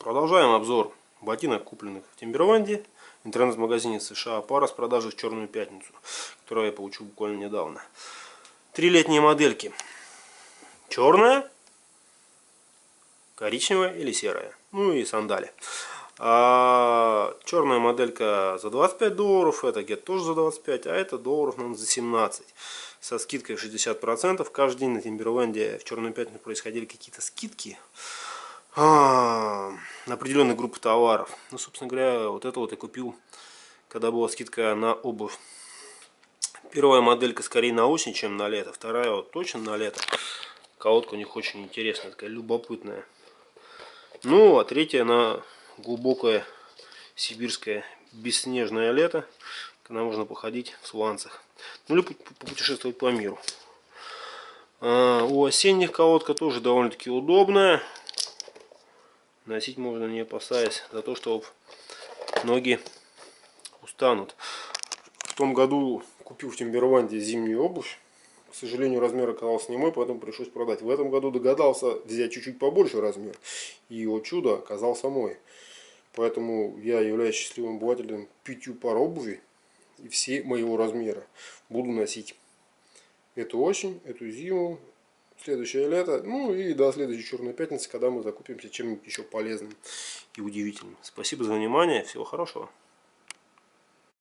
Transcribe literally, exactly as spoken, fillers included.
Продолжаем обзор ботинок, купленных в Тимберленде, в интернет-магазине США. Пара с продажи в Черную пятницу, которую я получил буквально недавно. Три летние модельки. Черная, коричневая или серая. Ну и сандали. А черная моделька за двадцать пять долларов, эта где-то тоже за двадцать пять, а это долларов, наверное, за семнадцать. Со скидкой шестьдесят процентов. Каждый день на Тимберленде в Черную пятницу происходили какие-то скидки а, на определенные группы товаров. Ну, собственно говоря, вот это вот я купил, когда была скидка на обувь. Первая моделька скорее на осень, чем на лето. Вторая вот точно на лето. Колодка у них очень интересная, такая любопытная. Ну, а третья на глубокое сибирское бесснежное лето, когда можно походить в сланцах. Ну, или попутешествовать по миру. А, у осенних колодка тоже довольно-таки удобная. Носить можно, не опасаясь за то, что ноги устанут. В том году купил в Тимберленде зимнюю обувь. К сожалению, размер оказался не мой, поэтому пришлось продать. В этом году догадался взять чуть-чуть побольше размер. И, о чудо, оказался мой. Поэтому я являюсь счастливым обладателем пятью пар обуви. И все моего размера. Буду носить эту осень, эту зиму, следующее лето. Ну и до следующей Черной пятницы, когда мы закупимся чем-нибудь еще полезным и удивительным. Спасибо за внимание. Всего хорошего.